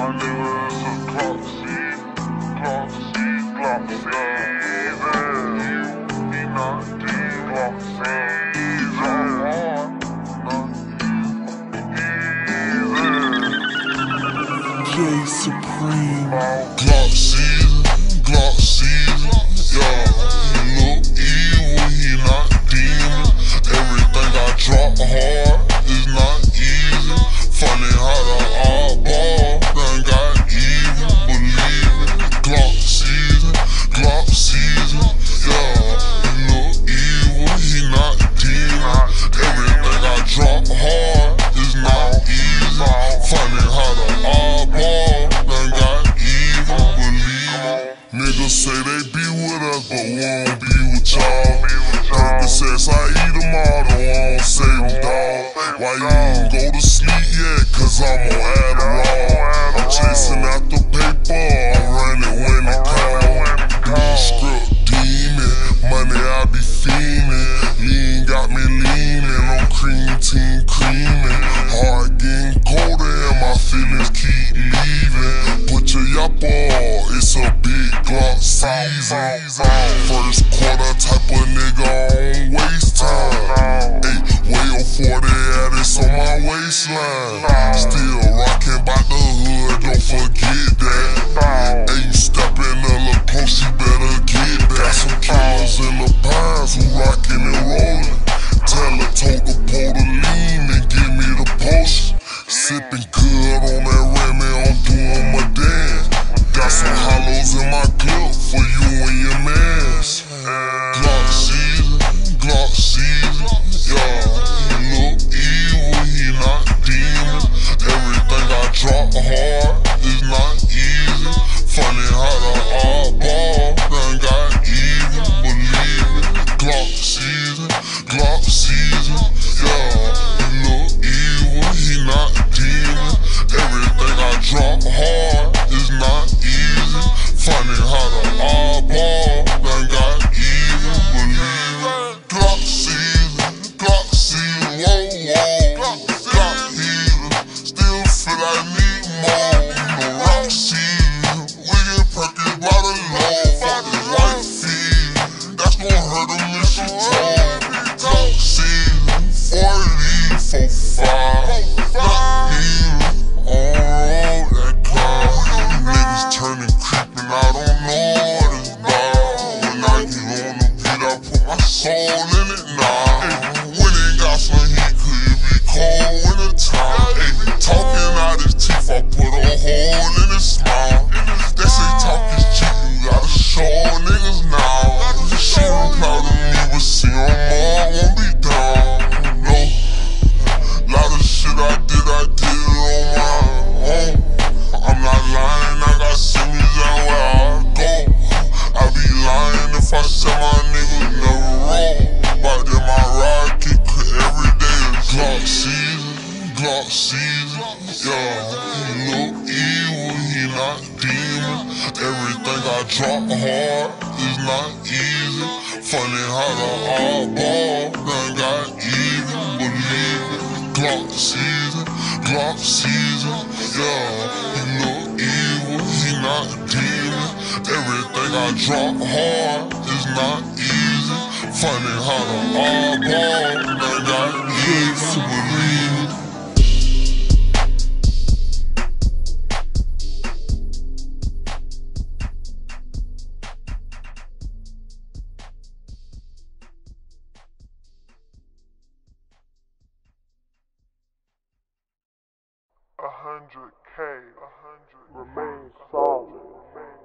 J Supreme. Glock season, yeah. He look evil, he not demon. Everything I drop hard is not easy. Funny how the oddball done got even, believe it. Glock season, yeah. He look evil, he not demon. Everything I drop hard is not easy. Funny how the oddball done got even, believe it. Niggas say they be with us, but won't be with y'all. Percocets, I eat them all, don't wanna save them, dawg. Why you ain't go to sleep yet? Cause I'm on Adderall. I'm chasing after paper, I'm running when it comes. Green script demon, money I be fiending. Lean got me leaning, I'm cream team creaming. Heart getting colder and my feelings keep leaving. Put your yup on, it's a big Glock season. First quarter type of nigga on waste time. Ay, way 40 addicts on my waistline. Still rockin' by the hood, don't forget that. Ay, you steppin' a little close, you better get that. Got some killers in the pines who rockin' and rollin'. Tell her told the pole to lean and give me the potion. Sippin' good on that Remy, I'm doing my dance. Got some hollows in my clip for you and your mans. Glock season, yeah. He look evil, he not demon. Everything I drop hard is not easy. Funny how the oddball done got even, believe it. Glock season, yeah. He look evil, he not demon. Everything I drop hard is not easy. Funny how the oddball done got even, believe it. Glock season, whoa. Glock heathen, still feel I need more. No rock season, we get perky by the low. Fuck this white feed, that's gon' hurt him if she told. Glock season, 40, 45. Glock heathen, on that cloud. Niggas turning creepin', I don't know what it's about. When I get on the beat, I put my soul in it now. When it got some heat, could it be cold winter time? Talking out his teeth, I put a hole in his smile. They say talk is cheap, you gotta show niggas now. She was proud of me, but see her mom won't be down. No, lot of shit I did on my own. I'm not lying, I got semis out where I go. I be lying if I said my niggas never roll. But then my ride kick every day is Glock season, yeah. He look evil, he not demon. Everything I drop hard is not easy. Funny how the oddball done got even, believe it. Glock season, yeah. He look evil, he not demon. Everything I drop hard is not easy. Funny how the oddball done got even, believe it. $100K remain solid.